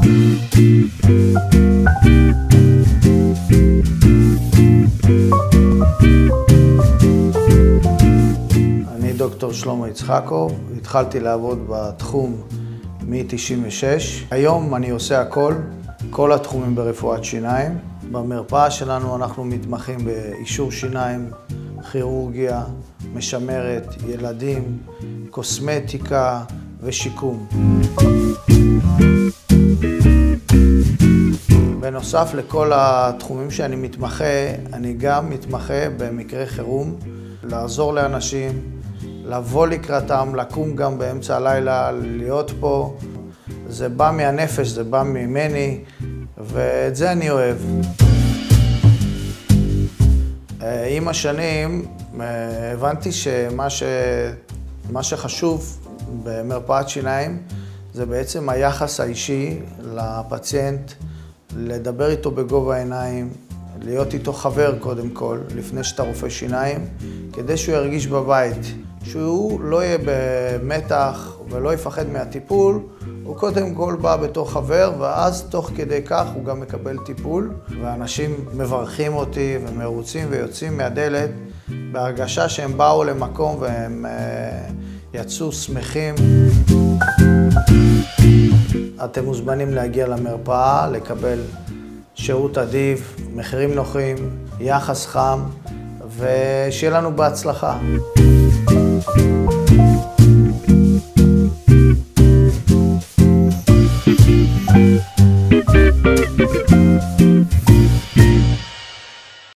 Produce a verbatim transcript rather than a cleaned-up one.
אני דוקטור שלמה יצחקוב, התחלתי לעבוד בתחום מ-תשעים ושש. היום אני עושה הכל, כל התחומים ברפואת שיניים. במרפאה שלנו אנחנו מתמחים באישור שיניים, כירורגיה, משמרת, ילדים, קוסמטיקה ושיקום. בנוסף לכל התחומים שאני מתמחה, אני גם מתמחה במקרה חירום, לעזור לאנשים, לבוא לקראתם, לקום גם באמצע הלילה, להיות פה. זה בא מהנפש, זה בא ממני, ואת זה אני אוהב. עם השנים הבנתי שמה ש... מה שחשוב במרפאת שיניים זה בעצם היחס האישי לפציינט, לדבר איתו בגובה העיניים, להיות איתו חבר קודם כל, לפני שאתה רופא שיניים, כדי שהוא ירגיש בבית, שהוא לא יהיה במתח ולא יפחד מהטיפול, הוא קודם כל בא בתור חבר, ואז תוך כדי כך הוא גם מקבל טיפול, ואנשים מברכים אותי ומרוצים ויוצאים מהדלת בהרגשה שהם באו למקום והם יצאו שמחים. אתם מוזמנים להגיע למרפאה, לקבל שירות עדיף, מחירים נוחים, יחס חם, ושיהיה לנו בהצלחה.